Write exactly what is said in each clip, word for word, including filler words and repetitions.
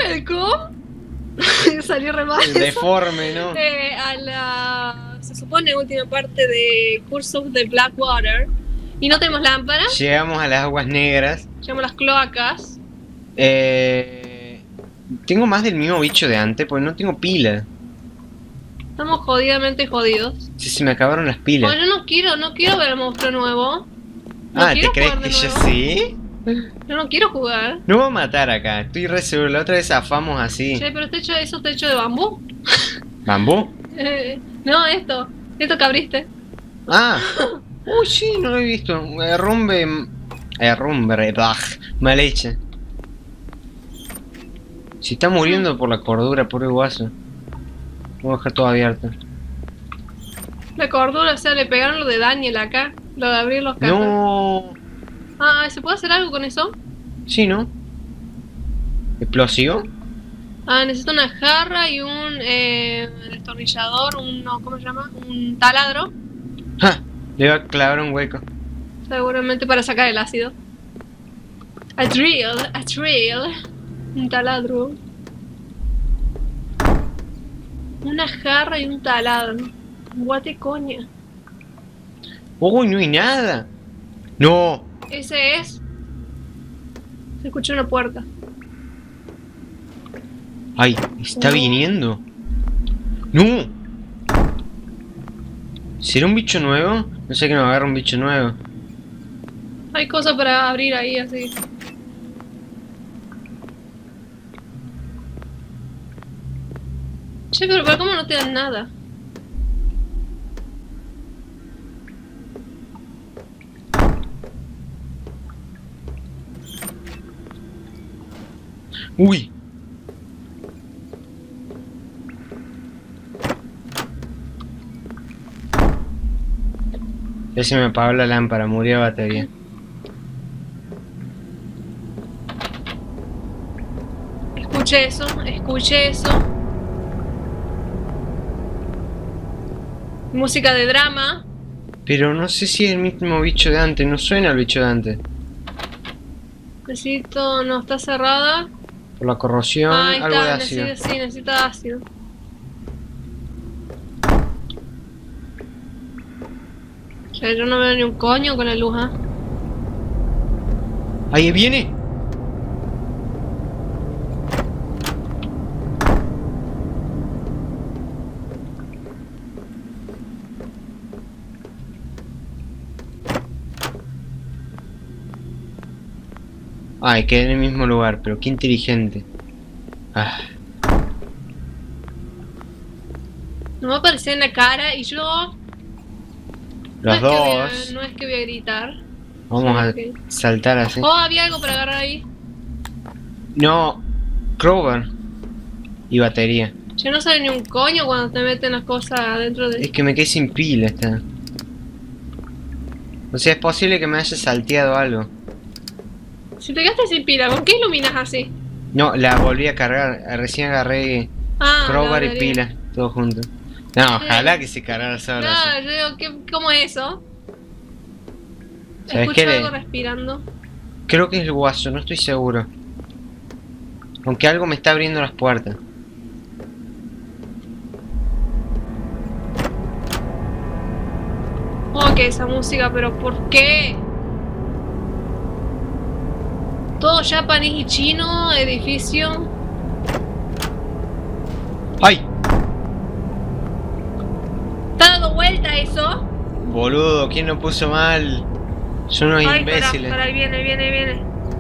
welcome. Salió re mal eso. Deforme, ¿no? Eh, a la, se supone, última parte de Curse of the Blackwater. Y no tenemos lámparas. Llegamos a las aguas negras. Llamamos las cloacas. Eh, tengo más del mismo bicho de antes, porque no tengo pila. Estamos jodidamente jodidos. Sí, se me acabaron las pilas. Oh, yo no quiero, no quiero ver al monstruo nuevo. No Ah, ¿te quiero crees jugar que de yo nuevo. sí? Yo no quiero jugar. No voy a matar acá, estoy re seguro. La otra vez zafamos así. Che, pero este hecho, eso está hecho de bambú. ¿Bambú? Eh, no, esto. Esto que abriste. Ah. Uy, sí, no lo he visto. Herrumbe. Herrumbe, bah, mal hecha. Si está muriendo por la cordura, pobre guaso. Voy a dejar todo abierto. La cordura, o sea, le pegaron lo de Daniel acá. Lo de abrir los cajones. No. Ah, ¿se puede hacer algo con eso? Sí, ¿no? ¿Explosivo? Ah, necesito una jarra y un eh, destornillador, un, no, ¿cómo se llama? Un taladro. ¡Ja! Le va a clavar un hueco. Seguramente para sacar el ácido. A drill, a drill. Un taladro. Una jarra y un taladro. Guate coña. ¡Uy, no hay nada! ¡No! Ese es. Se escucha una puerta. ¡Ay! ¡Está No. viniendo! ¡No! ¿Será un bicho nuevo? No sé que nos agarra un bicho nuevo. Hay cosas para abrir ahí, así. Che, pero ¿para cómo no te dan nada? ¡Uy! Ya se me apagó la lámpara, murió la batería. Escuché eso, escuché eso. Música de drama. Pero no sé si es el mismo bicho de antes, no suena el bicho de antes. Necesito, no, está cerrada. Por la corrosión, Ah, ahí algo de está, ácido. necesita, sí, necesita ácido. Che, yo no veo ni un coño con la luz, ¿ah? ¡Ahí viene! Ay, quedé en el mismo lugar, pero qué inteligente. Ah, No me aparecía en la cara y yo... los no es que voy a- dos. no es que voy a gritar. Vamos a Sí, ok. saltar así. Oh, había algo para agarrar ahí. No, crowbar y batería. Yo no sale ni un coño cuando te meten las cosas adentro Es de... que me quedé sin pila esta. O sea, es posible que me haya salteado algo. Si te quedaste sin pila, ¿con qué iluminas así? No, la volví a cargar. Recién agarré Ah, crowbar la y batería. pila, todo junto. No, ojalá que se cargara solo. Claro, así. yo digo, ¿qué, ¿cómo es eso? ¿Sabes Escucho qué le- algo respirando. Creo que es el guaso, no estoy seguro. Aunque algo me está abriendo las puertas. Oh, que esa música, pero ¿por qué? Todo japonés y chino, edificio. ¡Ay! ¿Está dando vuelta eso? Boludo, ¿quién lo puso mal? Son unos Ay, imbéciles. para, para, ahí viene, ahí viene, ahí viene.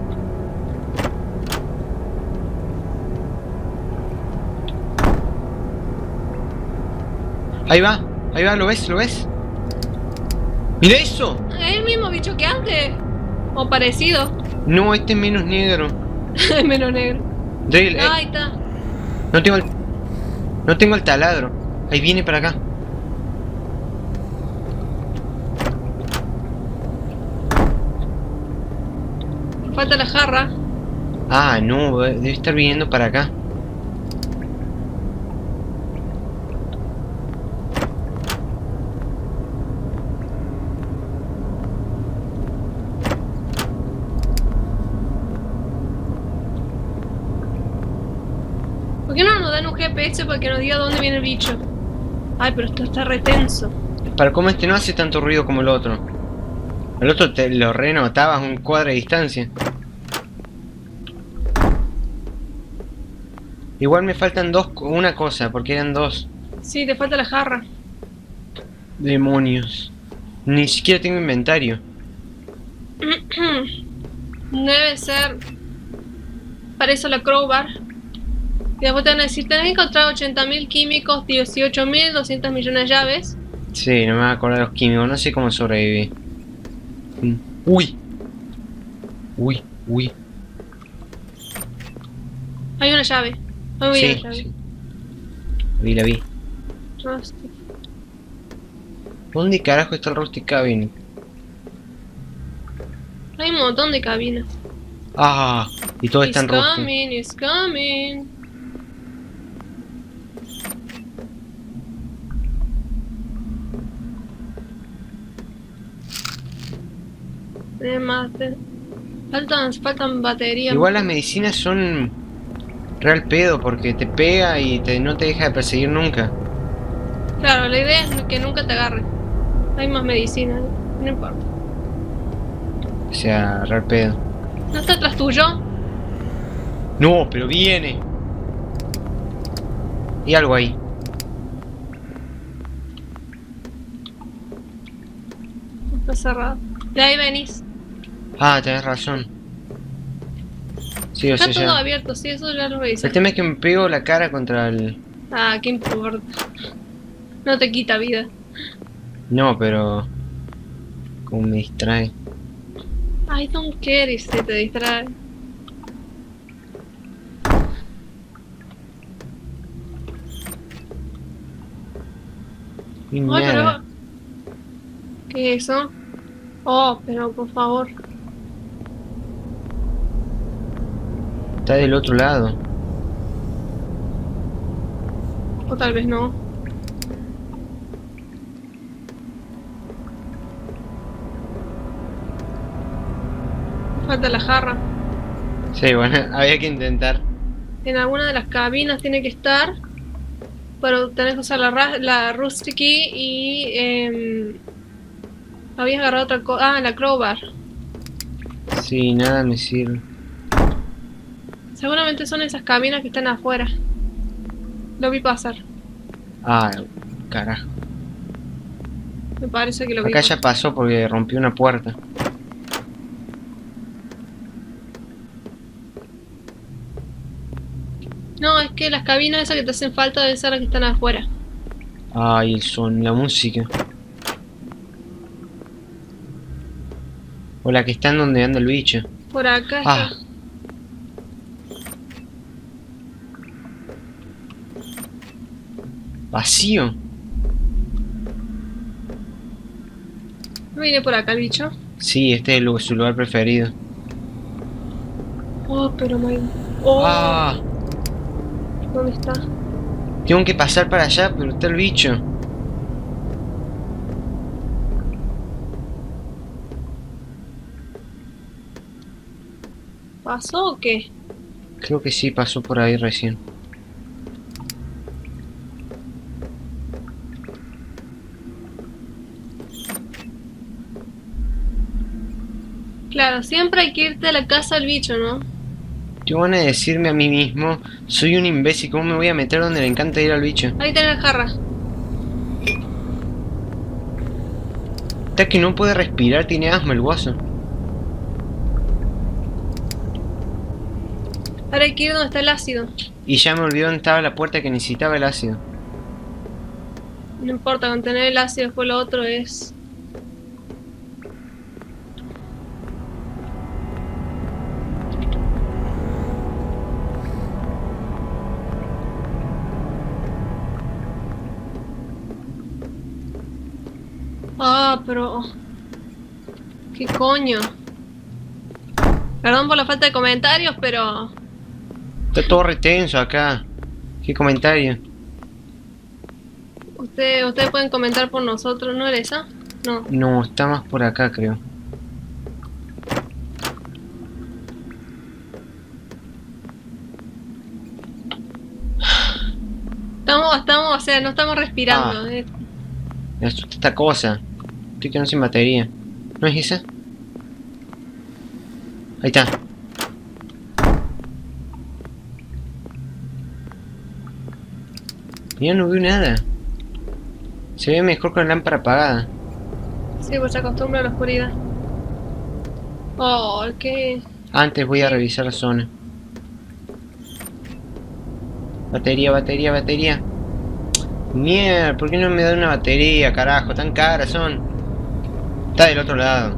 Ahí va, ahí va, ¿lo ves? ¿Lo ves? ¡Mira eso! Es el mismo bicho que antes. O parecido. No, este es menos negro. Menos negro. Drill, eh, Ah, ahí está. no tengo el... No tengo el taladro. Ahí viene para acá. Falta la jarra. Ah, no, debe estar viniendo para acá. ¿Por qué no nos dan un G P S para que nos diga dónde viene el bicho? Ay, pero esto está retenso. Para cómo este no hace tanto ruido como el otro. El otro te lo renotabas a un cuadro de distancia. Igual me faltan dos, una cosa, porque eran dos. Sí, te falta la jarra. Demonios. Ni siquiera tengo inventario. Debe ser. Para eso la crowbar. Y después te van a decir, tenés que encontrar ochenta mil químicos, dieciocho mil doscientos millones de llaves. Sí, no me voy a acordar de los químicos, no sé cómo sobreviví. Mm. Uy. Uy, uy. Hay una llave. Hay una Sí, llave. sí. Vi, la vi. Rusty. ¿Dónde carajo está el Rusty Cabin? Hay un montón de cabinas. Ah, y todo está en It's Rusty. coming, it's coming. Eh, más de- Faltan, faltan baterías. Igual las medicinas son real pedo porque te pega y te, no te deja de perseguir nunca. Claro, la idea es que nunca te agarre. Hay más medicina, no importa. O sea, real pedo. ¿No está atrás tuyo? No, pero viene. Y algo ahí. Está cerrado. De ahí venís. Ah, tenés razón. Sí, o Está sea, todo ya. abierto, sí, eso ya lo revisé. El tema es que me pego la cara contra el... Ah, qué importa. No te quita vida. No, pero... Como me distrae. I don't care y se te distrae. Y Ay, nada. pero... ¿Qué es eso? Oh, pero por favor. Está del otro lado. O tal vez no. Falta la jarra. Sí, bueno, había que intentar. En alguna de las cabinas tiene que estar. Pero tenés que usar la, ra- la Rusty Key y... Eh, habías agarrado otra cosa. Ah, la crowbar. Sí, nada me sirve. Seguramente son esas cabinas que están afuera. Lo vi pasar. Ah, carajo. Me parece que lo vi Acá pasar. ya pasó porque rompió una puerta. No, es que las cabinas esas que te hacen falta deben ser las que están afuera. Ay, el son, la música. O la que está en donde anda el bicho. Por acá Ah. está. Vacío. ¿No viene por acá el bicho? Sí, este es el lu- su lugar preferido. Oh, pero my... Oh, Ah, ¿dónde está? tengo que pasar para allá, pero está el bicho. ¿Pasó o qué? Creo que sí, pasó por ahí recién. Claro, siempre hay que irte a la casa del bicho, ¿no? Yo van a decirme a mí mismo, soy un imbécil, ¿cómo me voy a meter donde le encanta ir al bicho? Ahí tenés la jarra. Está que no puede respirar, tiene asma el guaso. Ahora hay que ir donde está el ácido. Y ya me olvidó dónde estaba la puerta que necesitaba el ácido. No importa, con tener el ácido después lo otro es... Ah, pero... ¿Qué coño? Perdón por la falta de comentarios, pero... Está todo retenso acá. ¿Qué comentario? Usted, ustedes pueden comentar por nosotros, ¿no era esa? No. No, está más por acá, creo. Estamos, estamos, o sea, no estamos respirando. Ah. eh. Me asusta esta cosa. Estoy quedando sin batería. ¿No es esa? Ahí está. Ya no veo nada. Se ve mejor con la lámpara apagada. Sí, pues se acostumbra a la oscuridad. Oh, qué... Antes voy a revisar la zona. Batería, batería, batería. Mierda, ¿por qué no me da una batería, carajo? Tan caras son. Está del otro lado.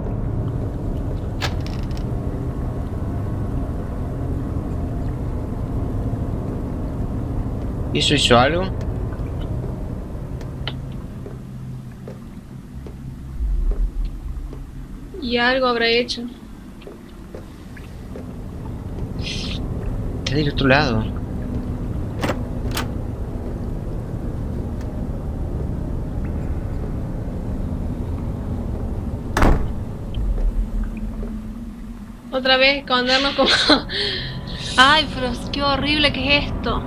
¿Y eso hizo algo? Y algo habrá hecho. Está del otro lado. Otra vez escondernos como... Ay, pero qué horrible que es esto.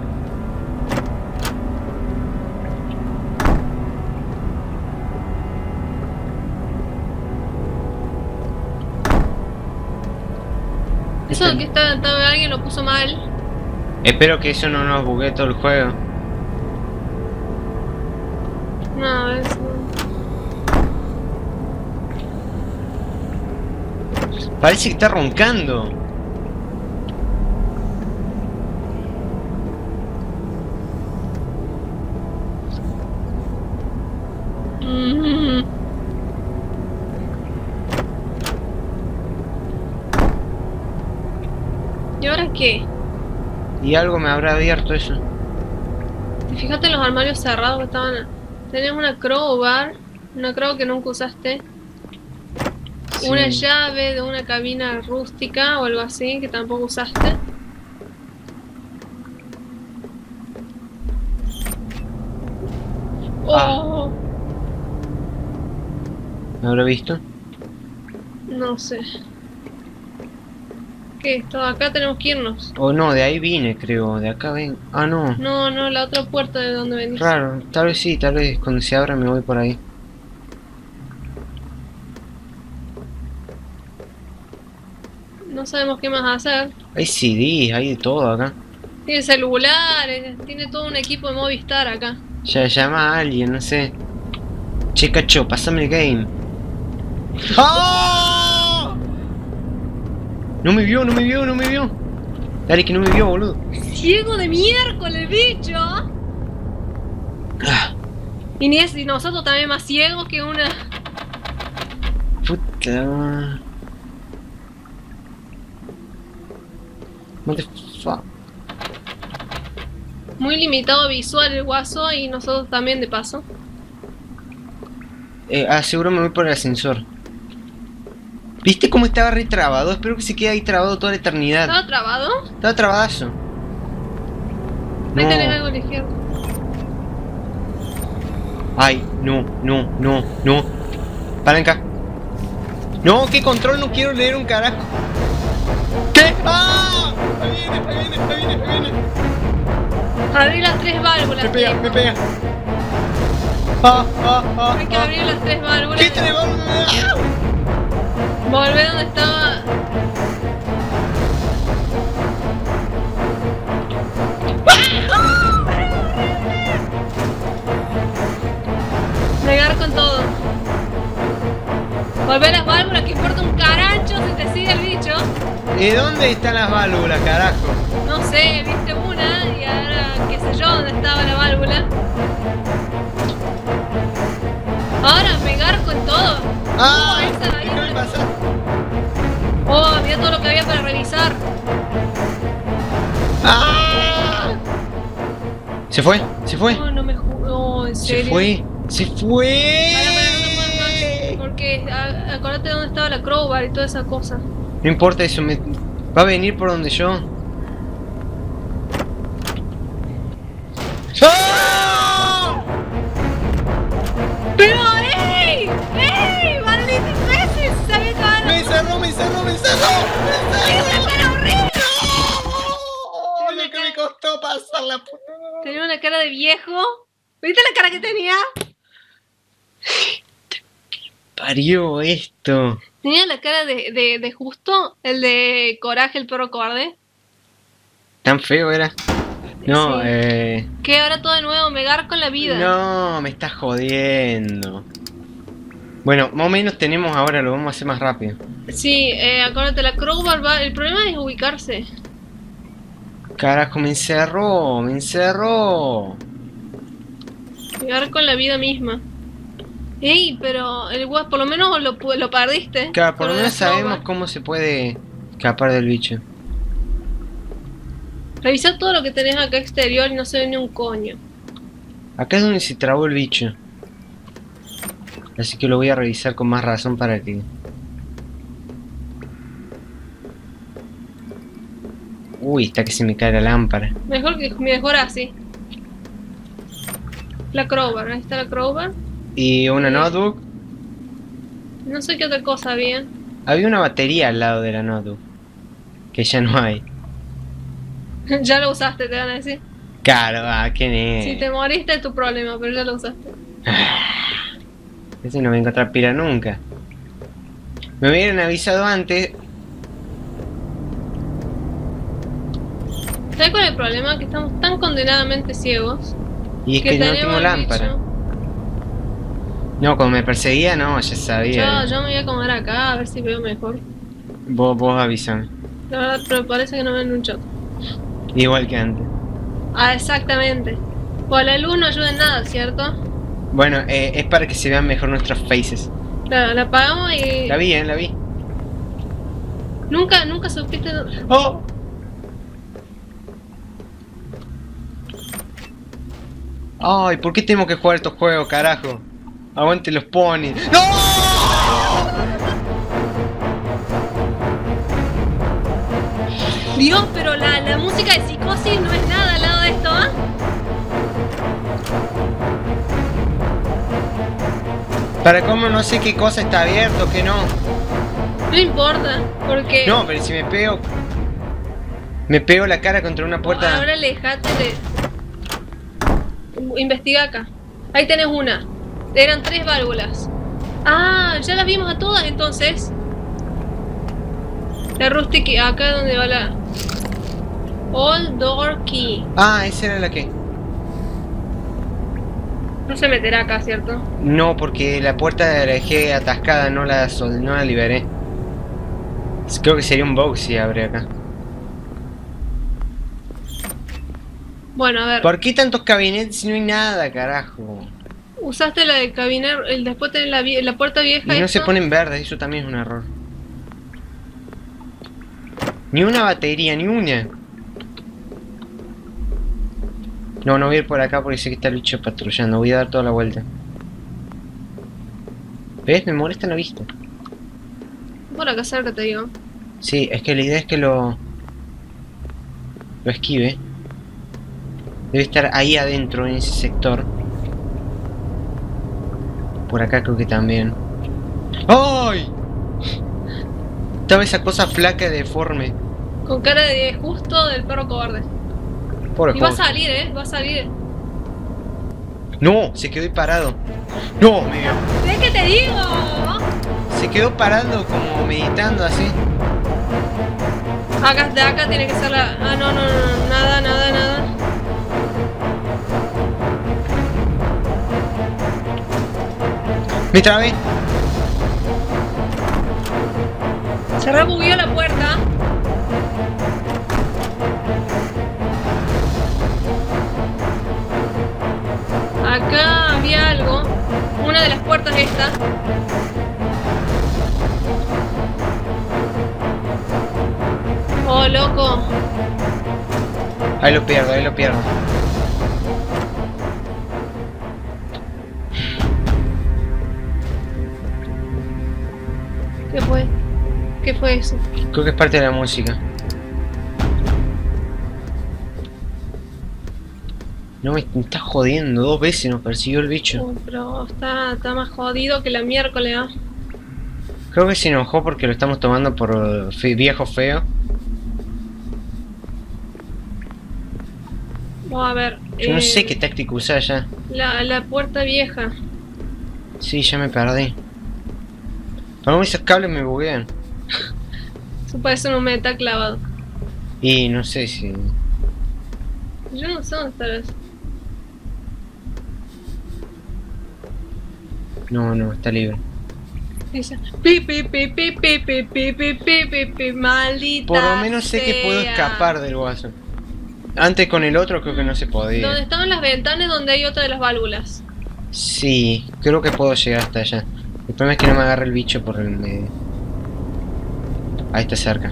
Eso Este- que está, está- alguien lo puso mal. Espero que eso no nos buguee todo el juego. No, eso... Parece que está roncando. Mm. ¿Y ahora qué? Y algo me habrá abierto eso. Fíjate en los armarios cerrados que estaban... Tenés una crowbar, una crow que nunca usaste. Sí. Una llave de una cabina rústica o algo así que tampoco usaste. Ah. Oh, ¿Me habrá visto? no sé. ¿Qué es esto? Acá tenemos que irnos. O no, de ahí vine, creo. De acá ven. Ah, no. No, no, la otra puerta de donde venís. Raro. Tal vez sí, tal vez cuando se abra me voy por ahí. No sabemos qué más hacer. Hay C Ds, hay de todo acá. Tiene celulares, tiene todo un equipo de Movistar acá. Ya llama a alguien, no sé. Che, cacho, pasame el game. ¡Ah! No me vio, no me vio, no me vio. Dale, que no me vio, boludo. ¡Ciego de miércoles, bicho! Ah, Y, ni es- y nosotros también más ciegos que una... puta. What the fuck. Muy limitado visual el guaso y nosotros también de paso. Eh, ah, seguro me voy por el ascensor. ¿Viste cómo estaba retrabado? Espero que se quede ahí trabado toda la eternidad. ¿Estaba trabado? Estaba trabadazo. Ahí No. tenés algo a la izquierda. Ay, no, no, no, no. Palanca. No, ¿qué control? No quiero leer un carajo. ¿Qué? ¡Ah! Ahí viene, ahí viene, ahí viene, ahí viene. Abrí las tres válvulas. Me pega, tío. me pega. Ah, ah, ah, Hay que ah. abrir las tres válvulas. ¿Qué tenemos? ¡Ah! Volver donde estaba. Negar con todo. Volver a las válvulas, que importa un caracho si te sigue el bicho. ¿Y dónde están las válvulas, carajo? No sé, viste una y ahora qué sé yo dónde estaba la válvula. Ahora pegar con todo. ¡Ah! Oh, esa ahí Déjame no- pasar. Oh, mira todo lo que había para revisar. ¡Ah! ¿Se fue? ¿Se fue? No, no me jugó, en Se serio. fue. Se Pará, fue. pará, no te muevas más, porque a- acordate dónde estaba la crowbar y toda esa cosa. No importa eso, me... va a venir por donde yo. ¡Ah! ¡Pero ey! ¡Ey! ¡Maldito imbécil! ¡Sabía que van a... Me cerró, me cerró, me cerró. Me cerró. ¡Qué horrible! ¡No! Lo que me costó pasar la puta. Tenía una cara de viejo. ¿Viste la cara que tenía? Parió esto. Tenía la cara de, de, de Justo, el de Coraje, el perro cobarde. ¿Tan feo era? No, Sí. eh... Que ahora todo de nuevo, me garco en la vida. No, me estás jodiendo. Bueno, más o menos tenemos ahora, lo vamos a hacer más rápido. Sí, eh, acuérdate, la crowbar va... El problema es ubicarse. Carajo, me encerró, me encerró. Me garco en la vida misma. Ey, pero el guas por lo menos lo, pu- lo perdiste. Claro, por lo Con menos la crowbar. sabemos cómo se puede escapar del bicho. Revisa todo lo que tenés acá exterior y no se ve ni un coño. Acá es donde se trabó el bicho. Así que lo voy a revisar con más razón para que... Uy, está que se me cae la lámpara. Mejor que mejor así. La crowbar, ahí está la crowbar. Y una notebook. No sé qué otra cosa había. Había una batería al lado de la notebook. Que ya no hay. Ya lo usaste, te van a decir. Claro, ah, ¿quién es? Si te moriste es tu problema, pero ya lo usaste. Ese no me va a encontrar pira nunca. Me hubieran avisado antes. ¿Sabes cuál es el problema? Que estamos tan condenadamente ciegos. Y es que, no tenemos tengo el lámpara. bicho. No, cuando me perseguía, no, ya sabía. Yo, yo me voy a comer acá a ver si veo mejor. Vos, vos avísame. La verdad, pero parece que no ven un shot. Igual que antes. Ah, exactamente. Pues la luz no ayuda en nada, ¿cierto? Bueno, eh, es para que se vean mejor nuestros faces. Claro, la apagamos y... La vi, eh, la vi. Nunca, nunca supiste... ¡Oh! Ay, ¿por qué tenemos que jugar estos juegos, carajo? Aguante los ponis. ¡No! Dios, pero la, la música de Psicosis no es nada al lado de esto, ¿ah? Para cómo no sé qué cosa está abierto, qué no. No importa, porque... No, pero si me pego... Me pego la cara contra una puerta... Ahora alejate de... Investiga acá. Ahí tenés una. Eran tres válvulas. Ah, ya las vimos a todas entonces. La rustic key, acá es donde va la... All door key. Ah, esa era la que... No se meterá acá, ¿cierto? No, porque la puerta la dejé atascada, no la, sol... no la liberé. Creo que sería un bug si abre acá. Bueno, a ver. ¿Por qué tantos gabinetes si no hay nada, carajo? Usaste la de cabiner, el después tenés la, vie- la puerta vieja. Y no esto. se ponen verdes, eso también es un error. Ni una batería, ni una. No, no voy a ir por acá porque sé que está el bicho patrullando. Voy a dar toda la vuelta. ¿Ves? Me molesta la vista. Por acá cerca te digo. Sí, es que la idea es que lo... Lo esquive. Debe estar ahí adentro, en ese sector. Por acá creo que también. ¡Ay! Estaba esa cosa flaca y deforme. Con cara de justo del perro cobarde. Pobre Y va a joven. salir, eh, va a salir. No, se quedó ahí parado. No, me vio. ¿Ves que te digo? Se quedó parado como meditando así. Acá, de acá tiene que ser la... Ah, no, no, no, no, nada, nada, nada. Me trabé. Se rebugueó la puerta. Acá había algo. Una de las puertas esta. Oh, loco. Ahí lo pierdo, ahí lo pierdo. ¿Qué fue? ¿Qué fue eso? Creo que es parte de la música. No me, me está jodiendo, dos veces nos persiguió el bicho. Oh, pero está, está más jodido que la miércoles, ¿ah? Creo que se enojó porque lo estamos tomando por fe- viejo feo. Vamos a ver. Yo no eh, sé qué táctica usar ya. La, la puerta vieja. Sí, ya me perdí. Para esos cables me buguean. Eso parece un meta clavado. Y no sé si... Yo no sé dónde está eso. No, no, está libre. Dice, pi pi pi pi pi pi pi pi pi pi pi maldita. Por lo menos sé que puedo sea. escapar del guaso. Antes con el otro creo que no se podía. Donde estaban las ventanas donde hay otra de las válvulas. Sí, creo que puedo llegar hasta allá. El problema es que no me agarre el bicho por el medio. Ahí está cerca.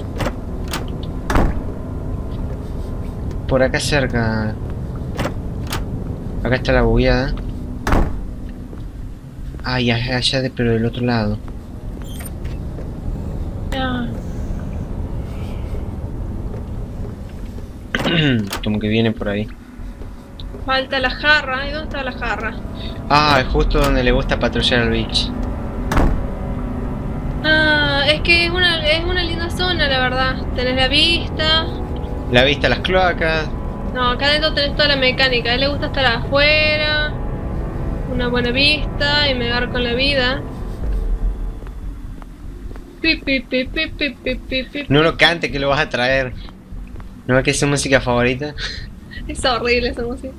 Por acá cerca. Acá está la bugueada. Ay, allá de, pero del otro lado. Ah. Como que viene por ahí. Falta la jarra. ¿Y dónde está la jarra? Ah, es justo donde le gusta patrullar al bicho. Ah, es que es una, es una linda zona, la verdad. Tenés la vista. La vista a las cloacas. No, acá adentro tenés toda la mecánica. A él le gusta estar afuera. Una buena vista y me agarro con la vida. Pi, pi, pi, pi, pi, pi, pi, pi. No lo cante que lo vas a traer. ¿No ves que es su música favorita? Es horrible esa música.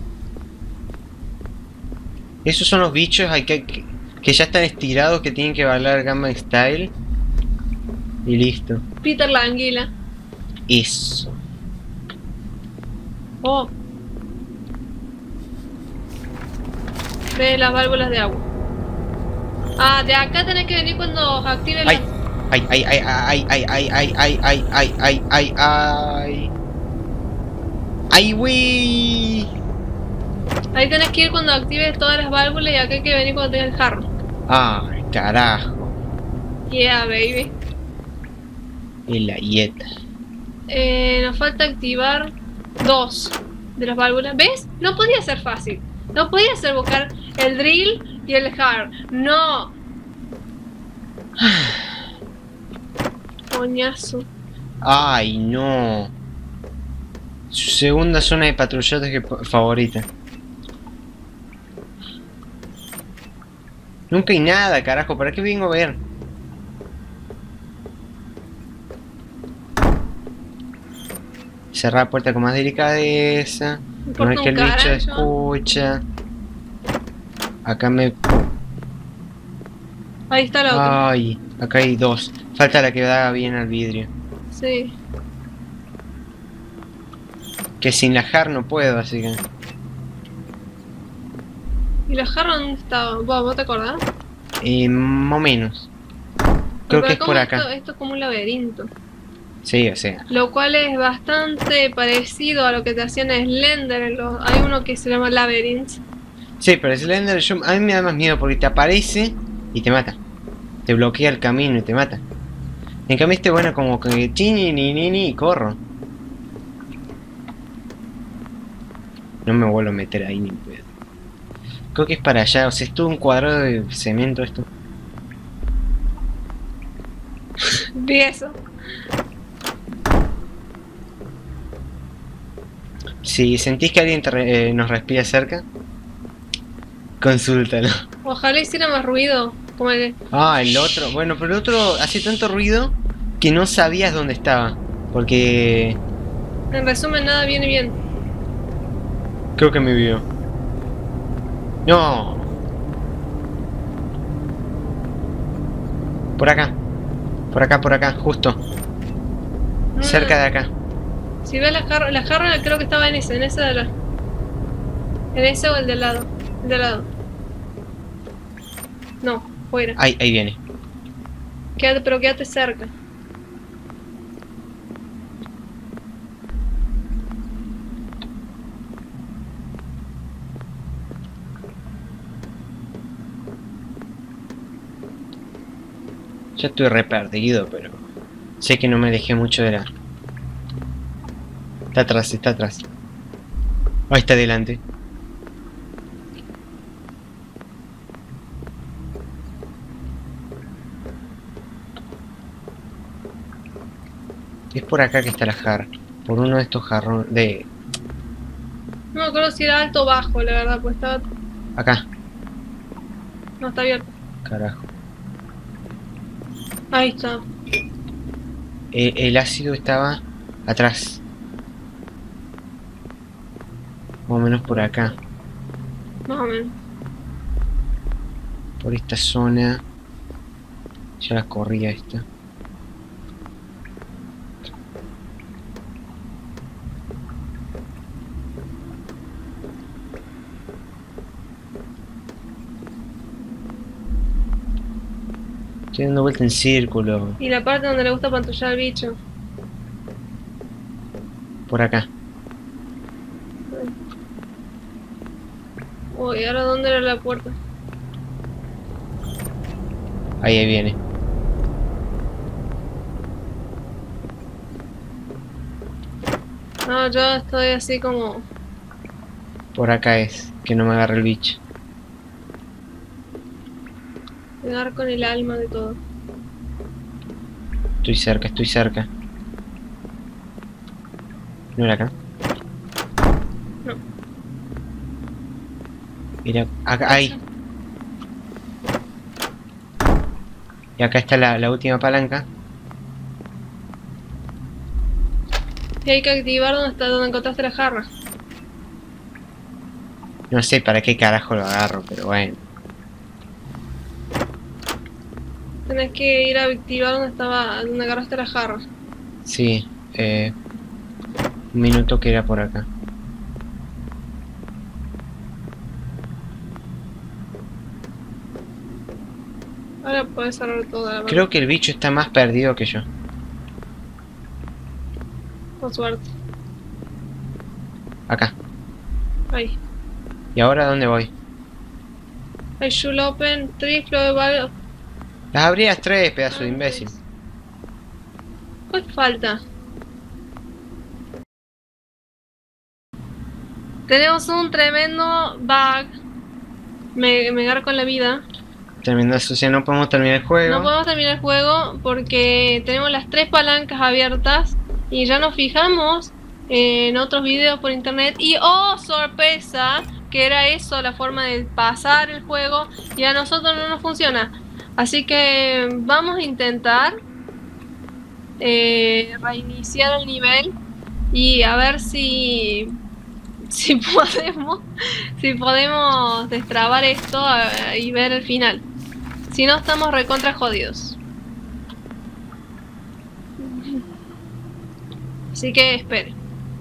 Esos son los bichos hay que, que, que ya están estirados, que tienen que bailar Gangnam Style. Y listo. Peter la anguila. Eso. Oh. Ve las válvulas de agua. Ah, de acá tenés que venir cuando active la... Ay, ay, ay, ay, ay, ay, ay, ay, ay, ay, ay, ay, ay, ay. Ay, wey. Ahí tenés que ir cuando actives todas las válvulas y acá hay que venir cuando tengas el jarro. Ay, carajo. Yeah, baby. Y la yeta. Eh, nos falta activar dos de las válvulas. ¿Ves? No podía ser fácil. No podía ser buscar el drill y el hard. No. Coñazo. Ay, no. Su segunda zona de patrullaje que favorita. Nunca hay nada, carajo. ¿Para qué vengo a ver? Cerrar la puerta con más delicadeza. No es que el bicho escucha. Acá me... Ahí está la otra. Ay, acá hay dos. Falta la que da bien al vidrio. Sí. Que sin la jar no puedo, así que... ¿Y la jarra dónde estaba? ¿Vos, ¿Vos te acordás? Eh, más o menos. Creo que es por acá. Esto, esto es como un laberinto. Sí, o sea. Lo cual es bastante parecido a lo que te hacían en Slender. En los, hay uno que se llama Labyrinth. Sí, pero Slender yo, a mí me da más miedo porque te aparece y te mata. Te bloquea el camino y te mata. En cambio este bueno como que chini ni ni ni y corro. No me vuelvo a meter ahí ni pedo. Creo que es para allá, o sea, es todo un cuadrado de cemento esto. Vi eso. Si sentís que alguien te re, eh, nos respira cerca, consúltalo. Ojalá hiciera más ruido. Como el... Ah, el otro. Bueno, pero el otro hace tanto ruido que no sabías dónde estaba. Porque... En resumen, nada viene bien. Creo que me vio. No. Por acá. Por acá, por acá, justo. Mm. Cerca de acá. Si ves la jarra, la jarra creo que estaba en ese, en ese de la... En ese o el del lado. El del lado. No, fuera. Ahí, ahí viene. Quédate, pero quédate cerca. Ya estoy re perdido, pero... Sé que no me dejé mucho de la... Está atrás, está atrás. Ahí está adelante. Es por acá que está la jarra. Por uno de estos jarrones de... No me acuerdo si era alto o bajo, la verdad, pues estaba... Acá. No, está abierto. Carajo. Ahí está. Eh, el ácido estaba atrás. Más o menos por acá. Más o menos. Por esta zona. Ya la corría esta. Estoy dando vuelta en círculo. Y la parte donde le gusta pantullar al bicho. Por acá. Uy, ¿ahora dónde era la puerta? Ahí, ahí viene. No, yo estoy así como... Por acá es. Que no me agarre el bicho. Pegar con el alma de todo. Estoy cerca, estoy cerca. ¿No era acá? No. Mira, acá, ahí. Y acá está la, la última palanca. Y hay que activar donde está, donde encontraste la jarra. No sé para qué carajo lo agarro, pero bueno. Tenés que ir a activar donde estaba, donde agarraste la jarra. Sí, eh, un minuto que era por acá. Ahora puedes cerrar toda la Creo que el bicho está más perdido que yo. Con suerte. Acá. Ahí. ¿Y ahora dónde voy? I should open three flow valve. Las abrías tres, pedazo de imbécil. ¿Cuál falta? Tenemos un tremendo bug. Me, me agarro con la vida. Tremenda sucia, no podemos terminar el juego. No podemos terminar el juego porque tenemos las tres palancas abiertas y ya nos fijamos en otros videos por internet y ¡oh, sorpresa! Que era eso, la forma de pasar el juego y a nosotros no nos funciona. Así que vamos a intentar eh, reiniciar el nivel y a ver si si podemos si podemos destrabar esto eh, y ver el final. Si no, estamos recontra jodidos. Así que espere.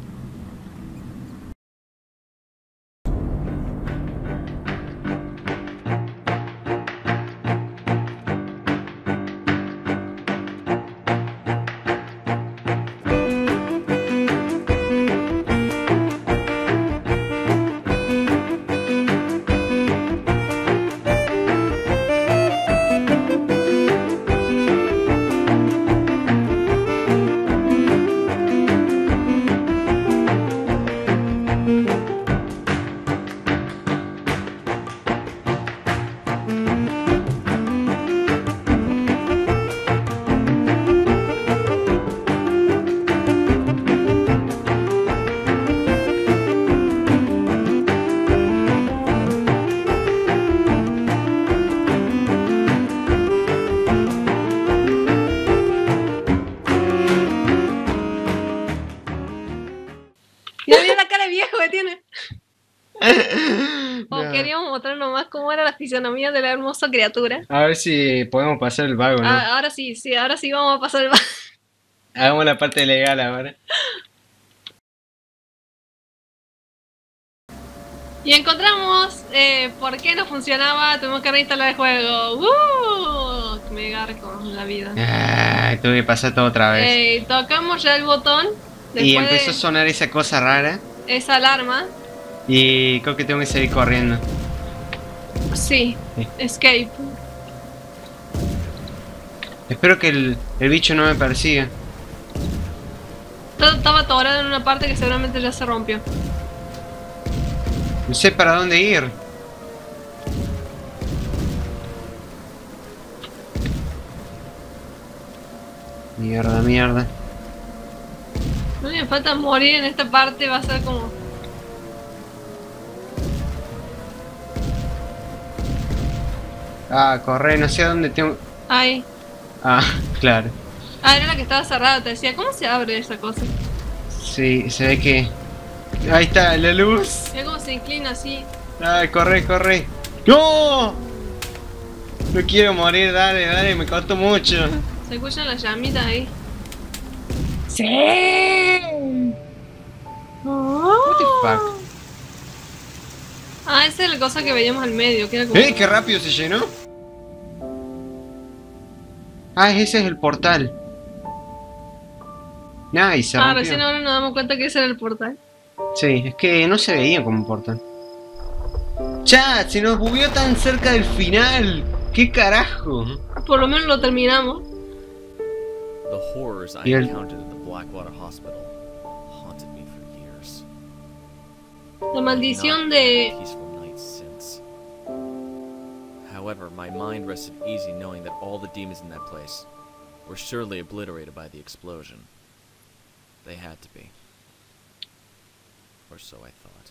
Ya mira la cara de viejo que tiene. O No. queríamos mostrar nomás cómo era la fisonomía de la hermosa criatura. A ver si podemos pasar el vago, ¿no? Ah, ahora sí, sí, ahora sí vamos a pasar el... Hagamos la parte legal ahora. Y encontramos eh, por qué no funcionaba, tuvimos que reinstalar el juego. ¡Uh! Me garco la vida. Ah, tuve que pasar todo otra vez. Eh, tocamos ya el botón. y Después empezó de a sonar esa cosa rara. esa alarma. Y creo que tengo que seguir corriendo. Sí, Sí. escape. Espero que el, el bicho no me persiga. Todo estaba atorado en una parte que seguramente ya se rompió. No sé para dónde ir. Mierda, mierda. No me falta morir en esta parte, va a ser como... Ah, corre, no sé a dónde tengo... Ahí. Ah, claro. Ah, era la que estaba cerrada, te decía, ¿cómo se abre esa cosa? Sí, se ve que... Ahí está, la luz. Mira cómo se inclina así. Ay, corre, corre. ¡No! No quiero morir, dale, dale, me costó mucho. Se escuchan las llamitas ahí. ¡Sí! What the fuck? Ah, esa es la cosa que veíamos al medio, que era como... ¡Eh, qué rápido se llenó! Ah, ese es el portal. Nice, se Ah, rompió. recién ahora nos damos cuenta que ese era el portal. Sí, es que no se veía como un portal. ¡Chat! Se nos bugueó tan cerca del final. ¿Qué carajo? Por lo menos lo terminamos. The horrors I Y el- encountered at the Blackwater Hospital haunted me for years. La maldición Not de... had peaceful nights since. However, my mind rested easy knowing that all the demons in that place were surely obliterated by the explosion. They had to be. Or so I thought.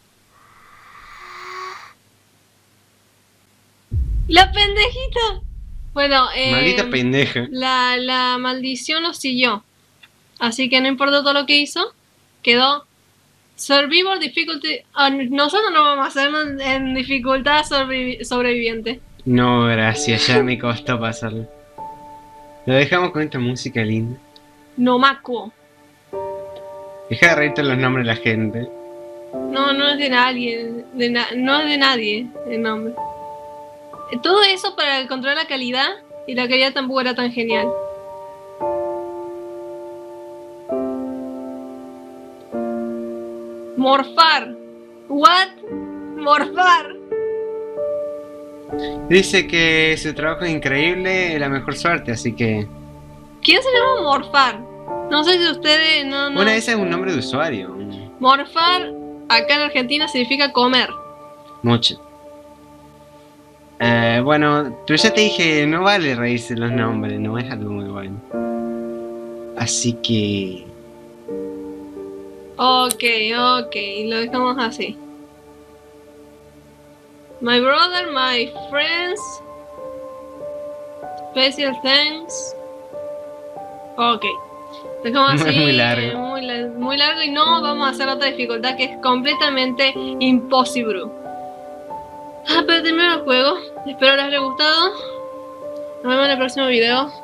¡La pendejita! Bueno, eh... Maldita pendeja. La, la maldición lo siguió. Así que no importa todo lo que hizo, quedó Survivor Difficulty. Ah, nosotros no vamos a hacerlo en, en dificultad sobrevi- sobreviviente. No, gracias, ya me costó pasarlo. Lo dejamos con esta música linda. Nomaco. Deja de reírte los nombres de la gente. No, no es de nadie. De na- no es de nadie el nombre. Todo eso para controlar la calidad. Y la calidad tampoco era tan genial. Morfar. What? Morfar. Dice que su trabajo es increíble, la mejor suerte, así que... ¿Quién se llama Morfar? No sé si ustedes no, no. Bueno, ese es un nombre de usuario. Morfar acá en Argentina significa comer. Mucho. Eh, bueno, tú ya te dije, no vale reírse los nombres, no es algo muy bueno. Así que... Ok, ok, lo dejamos así. My brother, my friends. Special thanks. Ok. Dejamos así. Muy largo. eh, Muy, la- muy largo y no vamos a hacer otra dificultad que es completamente imposible. Ah, pero terminó el juego. Espero les haya gustado. Nos vemos en el próximo video.